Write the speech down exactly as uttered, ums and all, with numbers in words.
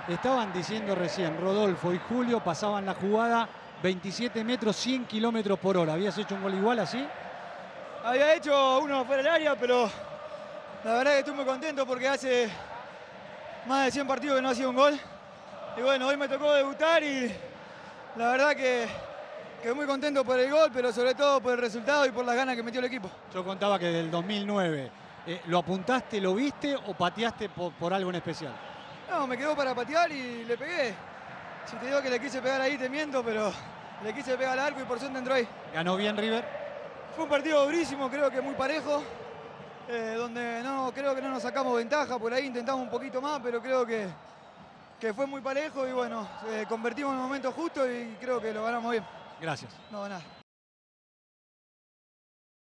Estaban diciendo recién, Rodolfo y Julio pasaban la jugada veintisiete metros, cien kilómetros por hora. ¿Habías hecho un gol igual así? Había hecho uno fuera del área, pero la verdad que estoy muy contento porque hace más de cien partidos que no hacía un gol. Y bueno, hoy me tocó debutar y la verdad que quedé muy contento por el gol, pero sobre todo por el resultado y por las ganas que metió el equipo. Yo contaba que del dos mil nueve, eh, ¿lo apuntaste, lo viste o pateaste por, por algo en especial? No, me quedó para patear y le pegué. Si te digo que le quise pegar ahí te miento, pero le quise pegar al arco y por suerte entró ahí. ¿Ganó bien River? Fue un partido durísimo, creo que muy parejo, eh, donde no, creo que no nos sacamos ventaja, por ahí intentamos un poquito más, pero creo que, que fue muy parejo y bueno, eh, convertimos en el momento justo y creo que lo ganamos bien. Gracias. No, nada.